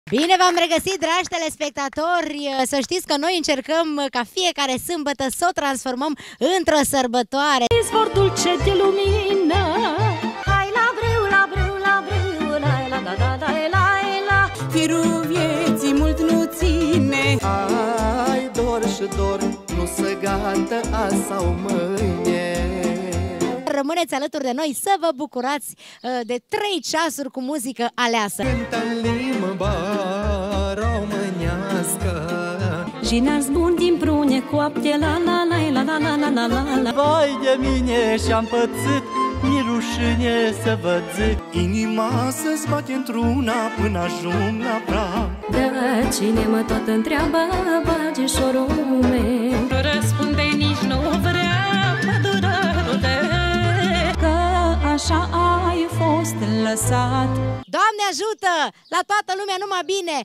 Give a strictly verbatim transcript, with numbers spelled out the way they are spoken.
Bine v-am regăsit, dragi telespectatori! Să știți că noi încercăm ca fiecare sâmbătă să o transformăm într-o sărbătoare. Izvor dulce de lumină. Hai la brâu, la brâu, la brâu, la la da da da la la. Firul vieții mult nu ține. Ai dor și dor, nu se gata azi sau mâine. Rămâneți alături de noi să vă bucurați de trei ceasuri cu muzică aleasă. Cântă limba românească. Jinați bun din prune coapte, la la la la la la la la la. Vai de mine și-am pățit, mi rușine să vă zic. Inima să-ți bate într-una până ajung la prag. Da, cine mă tot întreabă, bagișorul meu, nu răspunde, nici nu vrea pădurărul tău. Că așa ai fost lăsat. Doamne ajută! La toată lumea numai bine!